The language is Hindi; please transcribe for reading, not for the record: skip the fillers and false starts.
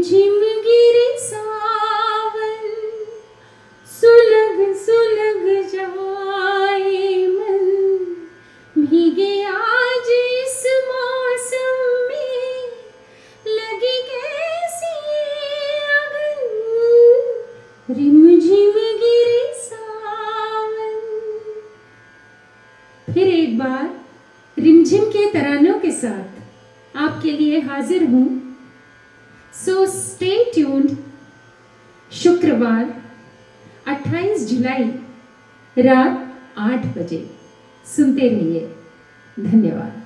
रिमझिम गिरे सावन, सुलग सुलग जाए मन, भीगे आज इस मौसम में, लगी कैसी अगन, रिमझिम गिरे सावन। फिर एक बार रिमझिम के तरानों के साथ आपके लिए हाजिर हूं। So stay tuned. शुक्रवार 28 जुलाई रात 8 बजे सुनते रहिए। धन्यवाद।